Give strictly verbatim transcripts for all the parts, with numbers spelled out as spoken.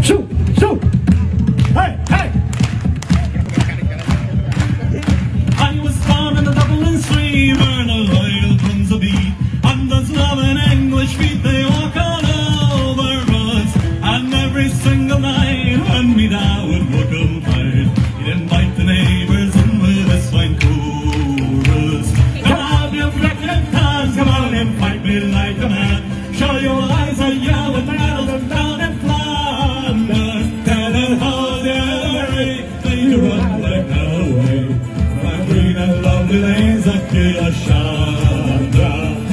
Shoot, shoot. Hey, hey. I was born in a Dublin stream, and a loyal drums a beat. And those loving English feet, they walk all over us. And every single night, when we down would look them tight, he'd invite the neighbours in with a swine chorus. Come on, you black-headed cons, come on and fight me like a man. Show your eyes are yellow and rattle them down in Flanders. Tell them how they're they to run like Norway. My green and lovely lanes of Chandra.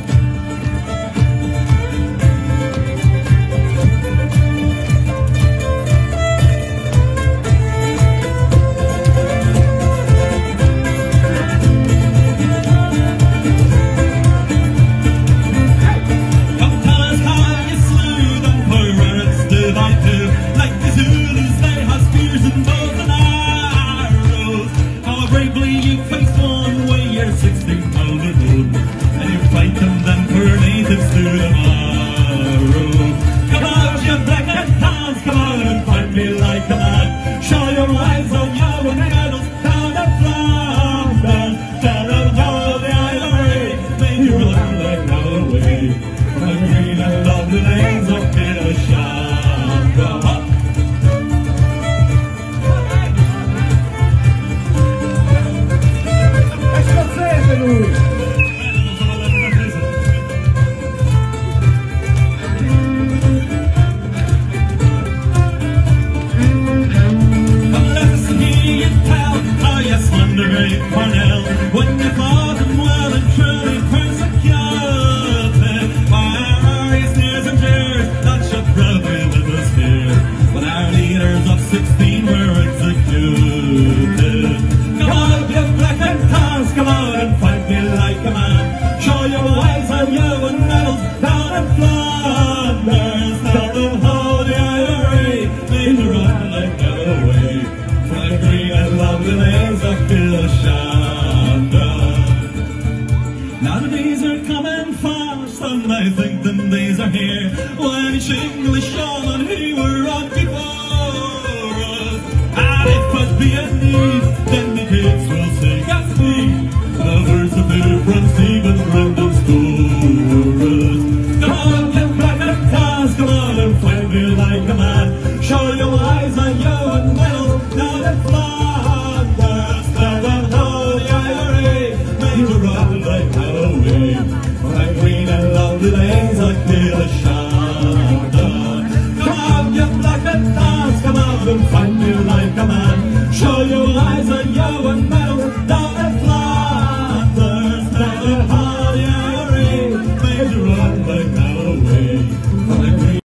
Now the days are coming fast, and I think the days are here when each English shaman he were on before us. And if it be a need, then the kids will sing and speak the words of their from Stephen Brendan's chorus. Come on, get back and cast, come on and fight me like a man. Show your eyes on you and metal down in Flanders. Stand and hold the ivory, made to run like Halloween. My green and lovely lanes are clear as Chandra. Come on, you black and dance, come on and fight me like a man. Show your eyes on you and